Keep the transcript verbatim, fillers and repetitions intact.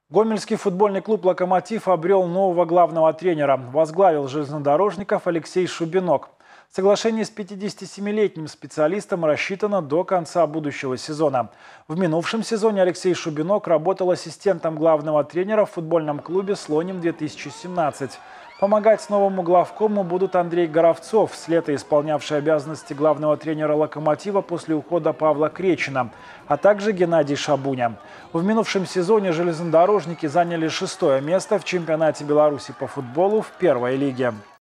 Гомельский футбольный клуб «Локомотив» обрел нового главного тренера. Возглавил железнодорожников Алексей Шубинок. Соглашение с пятидесятисемилетним специалистом рассчитано до конца будущего сезона. В минувшем сезоне Алексей Шубинок работал ассистентом главного тренера в футбольном клубе «Слоним-две тысячи семнадцать». Помогать новому главкому будут Андрей Горовцов, с лета исполнявший обязанности главного тренера «Локомотива» после ухода Павла Кречина, а также Геннадий Шабуня. В минувшем сезоне железнодорожники заняли шестое место в чемпионате Беларуси по футболу в первой лиге.